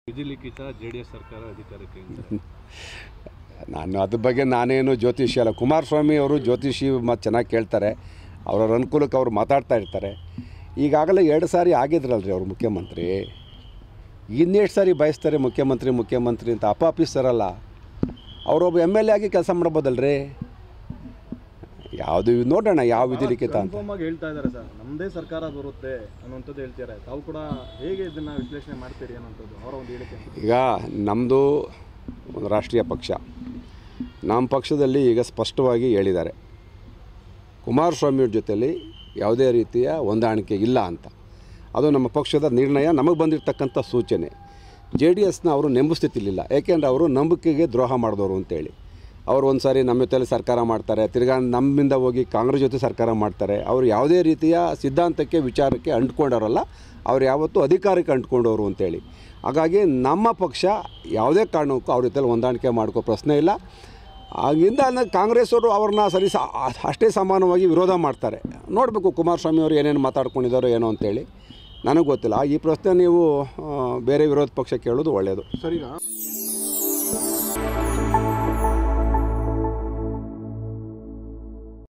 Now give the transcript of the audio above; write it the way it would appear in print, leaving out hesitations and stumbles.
ವಿಧಿಲಿಖಿತ JDS ಸರ್ಕಾರ ಅಧಿಕಾರಕ್ಕೆ ನಾನು ಅದ್ರ ಬಗ್ಗೆ ನಾನೇನು ಜ್ಯೋತಿಷಿ ಅಲ್ಲ. ಕುಮಾರಸ್ವಾಮಿ ಅವರು ಜ್ಯೋತಿಷಿ ಮತ್ತು ಚೆನ್ನಾಗಿ ಕೇಳ್ತಾರೆ, ಅವ್ರವ್ರ ಅನುಕೂಲಕ್ಕೆ ಅವ್ರು ಮಾತಾಡ್ತಾ ಇರ್ತಾರೆ. ಈಗಾಗಲೇ 2 ಸಾರಿ ಆಗಿದ್ರಲ್ರಿ ಅವರು ಮುಖ್ಯಮಂತ್ರಿ. ಇನ್ನೆಷ್ಟು ಸಾರಿ ಬಯಸ್ತಾರೆ ಮುಖ್ಯಮಂತ್ರಿ ಅಂತ ಅಪಾಪಿಸ್ತಾರಲ್ಲ, ಅವರೊಬ್ಬ MLA ಆಗಿ ಕೆಲಸ ಮಾಡ್ಬೋದಲ್ರಿ. ಯಾವುದು ನೋಡೋಣ ಯಾವ ವಿಧಿಲಿಖಿತ ಅಂತ ಹೇಳ್ತಾ ಇದ್ದಾರೆ ಸರ್. ನಮ್ಮದೇ ಸರ್ಕಾರ ಬರುತ್ತೆ ಅನ್ನೋಂಥದ್ದು ಹೇಳ್ತಾರೆ. ತಾವು ಕೂಡ ಹೇಗೆ ಇದನ್ನು ವಿಶ್ಲೇಷಣೆ ಮಾಡ್ತೀರಿ ಅನ್ನೋಂಥದ್ದು ಅವರ ಒಂದು ಹೇಳಿಕೆ. ಈಗ ನಮ್ಮದು ಒಂದು ರಾಷ್ಟ್ರೀಯ ಪಕ್ಷ, ನಮ್ಮ ಪಕ್ಷದಲ್ಲಿ ಈಗ ಸ್ಪಷ್ಟವಾಗಿ ಹೇಳಿದ್ದಾರೆ ಕುಮಾರಸ್ವಾಮಿಯವ್ರ ಜೊತೆಯಲ್ಲಿ ಯಾವುದೇ ರೀತಿಯ ಹೊಂದಾಣಿಕೆ ಇಲ್ಲ ಅಂತ. ಅದು ನಮ್ಮ ಪಕ್ಷದ ನಿರ್ಣಯ, ನಮಗೆ ಬಂದಿರತಕ್ಕಂಥ ಸೂಚನೆ. JDSನ ಅವರು ನೆಂಬುಸ್ಥಿತಿಲಿಲ್ಲ, ಏಕೆಂದರೆ ಅವರು ನಂಬಿಕೆಗೆ ದ್ರೋಹ ಮಾಡಿದವರು ಅಂತೇಳಿ. ಅವರು ಒಂದು ಸಾರಿ ನಮ್ಮ ಜೊತೆಯಲ್ಲಿ ಸರ್ಕಾರ ಮಾಡ್ತಾರೆ, ತಿರ್ಗಾ ನಮ್ಮಿಂದ ಹೋಗಿ ಕಾಂಗ್ರೆಸ್ ಜೊತೆ ಸರ್ಕಾರ ಮಾಡ್ತಾರೆ. ಅವರು ಯಾವುದೇ ರೀತಿಯ ಸಿದ್ಧಾಂತಕ್ಕೆ ವಿಚಾರಕ್ಕೆ ಅಂಟ್ಕೊಂಡವರಲ್ಲ, ಅವ್ರು ಯಾವತ್ತೂ ಅಧಿಕಾರಕ್ಕೆ ಅಂಟ್ಕೊಂಡವರು ಅಂತೇಳಿ. ಹಾಗಾಗಿ ನಮ್ಮ ಪಕ್ಷ ಯಾವುದೇ ಕಾರಣಕ್ಕೂ ಅವ್ರ ಜೊತೆಲಿ ಹೊಂದಾಣಿಕೆ ಮಾಡ್ಕೋ ಪ್ರಶ್ನೆ ಇಲ್ಲ. ಆಗಿಂದ ಕಾಂಗ್ರೆಸ್ ಅವರು ಅವ್ರನ್ನ ಅಷ್ಟೇ ಸಮಾನವಾಗಿ ವಿರೋಧ ಮಾಡ್ತಾರೆ. ನೋಡಬೇಕು ಕುಮಾರಸ್ವಾಮಿ ಅವರು ಏನೇನು ಮಾತಾಡ್ಕೊಂಡಿದ್ದಾರೋ ಏನೋ ಅಂತೇಳಿ, ನನಗೆ ಗೊತ್ತಿಲ್ಲ. ಈ ಪ್ರಶ್ನೆ ನೀವು ಬೇರೆ ವಿರೋಧ ಪಕ್ಷ ಕೇಳೋದು ಒಳ್ಳೆಯದು. ಸರಿನಾ?